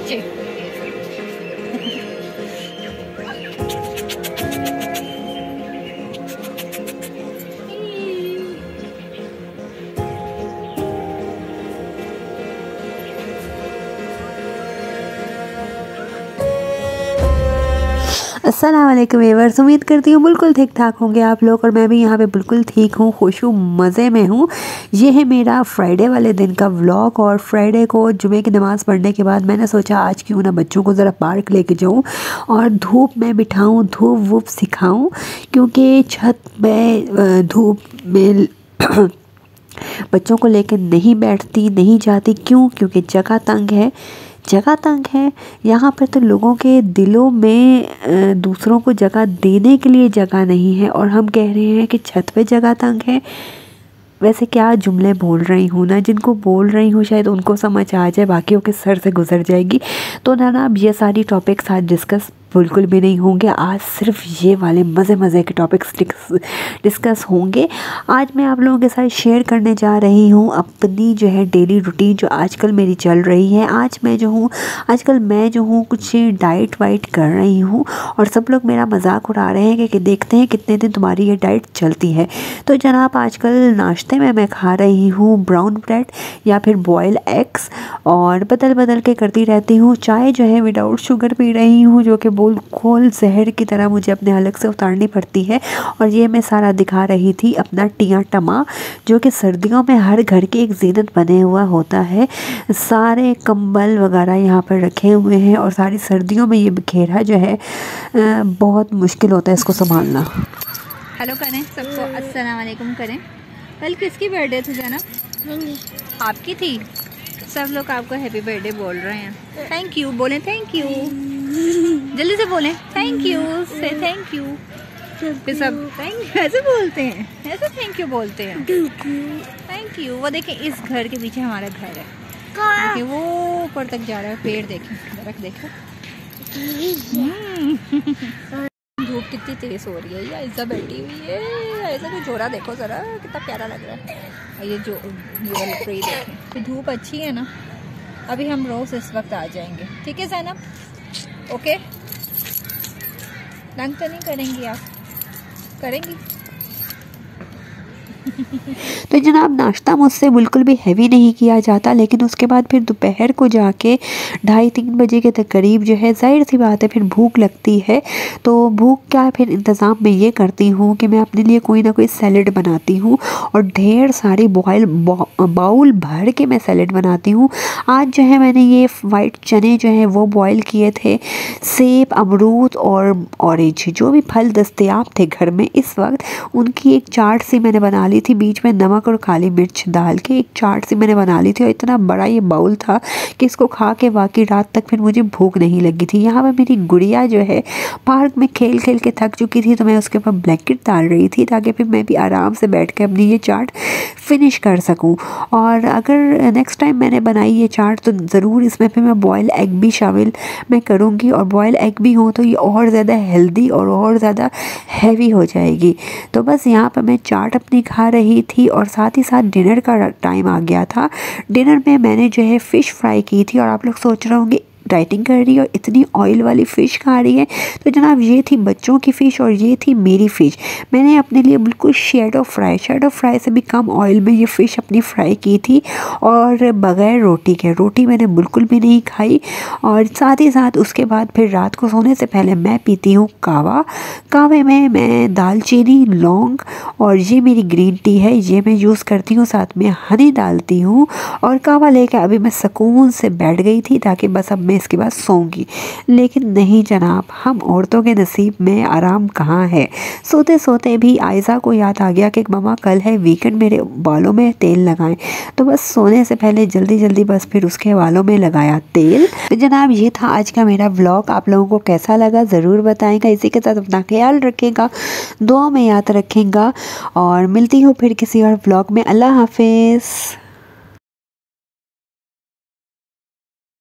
नीचे। अस्सलाम वालेकुम व्यूअर्स, उम्मीद करती हूँ बिल्कुल ठीक ठाक होंगे आप लोग और मैं भी यहाँ पे बिल्कुल ठीक हूँ, खुश हूँ, मज़े में हूँ। ये है मेरा फ्राइडे वाले दिन का व्लॉग और फ्राइडे को जुमे की नमाज़ पढ़ने के बाद मैंने सोचा आज क्यों ना बच्चों को ज़रा पार्क लेके जाऊँ और धूप में बिठाऊँ, धूप वूप सिखाऊँ, क्योंकि छत में धूप में बच्चों को लेकर नहीं बैठती, नहीं जाती। क्यों? क्योंकि जगह तंग है, जगह तंग है। यहाँ पर तो लोगों के दिलों में दूसरों को जगह देने के लिए जगह नहीं है और हम कह रहे हैं कि छत पे जगह तंग है। वैसे क्या जुमले बोल रही हूँ ना, जिनको बोल रही हूँ शायद उनको समझ आ जाए, बाकियों के सर से गुजर जाएगी। तो ना अब ये सारी टॉपिक्स आज डिस्कस बिल्कुल भी नहीं होंगे। आज सिर्फ ये वाले मज़े के टॉपिक्स डिस्कस होंगे। आज मैं आप लोगों के साथ शेयर करने जा रही हूँ अपनी जो है डेली रूटीन जो आजकल मेरी चल रही है। आजकल मैं जो हूँ कुछ डाइट वाइट कर रही हूँ और सब लोग मेरा मजाक उड़ा रहे हैं कि देखते हैं कितने दिन तुम्हारी ये डाइट चलती है। तो जनाब आजकल नाश्ते में मैं खा रही हूँ ब्राउन ब्रेड या फिर बॉयल एग्स और बदल के करती रहती हूँ। चाय जो है विदाउट शुगर पी रही हूँ, जो कि बिल्कुल जहर की तरह मुझे अपने हलक से उतारनी पड़ती है। और ये मैं सारा दिखा रही थी अपना टिया टमा, जो कि सर्दियों में हर घर की एक जीनत बने हुआ होता है। सारे कंबल वगैरह यहाँ पर रखे हुए हैं और सारी सर्दियों में ये बिखेरा जो है बहुत मुश्किल होता है इसको संभालना। हेलो करें सबको, अस्सलाम वालेकुम करें। कल किसकी बर्थडे थी जना? आपकी थी। सब लोग आपको हैप्पी बर्थडे बोल रहे हैं। थैंक यू बोलें, थैंक यू जल्दी से बोलें, थैंक यू से थैंक यू। फिर सब थैंक ऐसे बोलते हैं, ऐसे थैंक यू बोलते हैं, थैंक यू। वो देखें इस घर के पीछे हमारा घर है, देखिए वो ऊपर तक जा रहा है। पेड़ देखें, दरख्त देखो। धूप कितनी तेज हो रही है। ये ऐसा बैठी हुई है, ऐसा कोई जोड़ा देखो ज़रा, कितना प्यारा लग रहा है। ये वाला ट्री देखें। तो धूप अच्छी है ना। अभी हम रोज़ इस वक्त आ जाएंगे, ठीक है ज़ैनब? ओके, तंग तो नहीं करेंगी आप? करेंगी? तो जनाब नाश्ता मुझसे बिल्कुल भी हैवी नहीं किया जाता, लेकिन उसके बाद फिर दोपहर को जाके 2:30-3 बजे के करीब जो है जाहिर सी बात है फिर भूख लगती है। तो भूख का फिर इंतज़ाम मैं ये करती हूँ कि मैं अपने लिए कोई ना कोई सैलेड बनाती हूँ और ढेर सारी बाउल भर के मैं सैलेड बनाती हूँ। आज जो है मैंने ये वाइट चने जो है वो बॉयल किए थे। सेब, अमरूद और ऑरेंज जो भी फल दस्तयाब थे घर में इस वक्त, उनकी एक चाट सी मैंने बना ली थी। बीच में नमक और काली मिर्च डाल के एक चाट सी मैंने बना ली थी और इतना बड़ा ये बाउल था कि इसको खा के बाकी रात तक फिर मुझे भूख नहीं लगी थी। यहाँ पे मेरी गुड़िया जो है पार्क में खेल के थक चुकी थी, तो मैं उसके ऊपर ब्लैंकेट डाल रही थी ताकि फिर मैं भी आराम से बैठ के अपनी ये चाट फिनिश कर सकूं। और अगर नेक्स्ट टाइम मैंने बनाई ये चाट तो ज़रूर इसमें फिर मैं बॉयल एग भी शामिल मैं करूँगी और बॉयल एग भी हो तो ये और ज़्यादा हेल्दी और ज़्यादा हैवी हो जाएगी। तो बस यहाँ पर मैं चाट अपनी खा रही थी और साथ ही साथ डिनर का टाइम आ गया था। डिनर में मैंने जो है फ़िश फ्राई की थी और आप लोग सोच रहे होंगे डाइटिंग कर रही है और इतनी ऑयल वाली फ़िश खा रही है। तो जनाब ये थी बच्चों की फ़िश और ये थी मेरी फ़िश। मैंने अपने लिए बिल्कुल शैडो फ्राई से भी कम ऑयल में ये फ़िश अपनी फ्राई की थी और बग़ैर रोटी के। रोटी मैंने बिल्कुल भी नहीं खाई। और साथ ही साथ उसके बाद फिर रात को सोने से पहले मैं पीती हूँ कावा। कावे में मैं दालचीनी, लौंग और ये मेरी ग्रीन टी है, ये मैं यूज़ करती हूँ, साथ में हनी डालती हूँ और कावा लेकर अभी मैं सुकून से बैठ गई थी ताकि बस अब मैं इसके बाद सोऊंगी। लेकिन नहीं जनाब, हम औरतों के नसीब में आराम कहाँ है। सोते सोते भी आयज़ा को याद आ गया कि मम्मा कल है वीकेंड, मेरे बालों में तेल लगाएं। तो बस सोने से पहले जल्दी बस फिर उसके बालों में लगाया तेल। तो जनाब ये था आज का मेरा व्लॉग। आप लोगों को कैसा लगा ज़रूर बताएगा। इसी के साथ अपना ख्याल रखेगा, दुआ में याद रखेगा और मिलती हूँ फिर किसी और व्लॉग में। अल्लाह हाफिज़।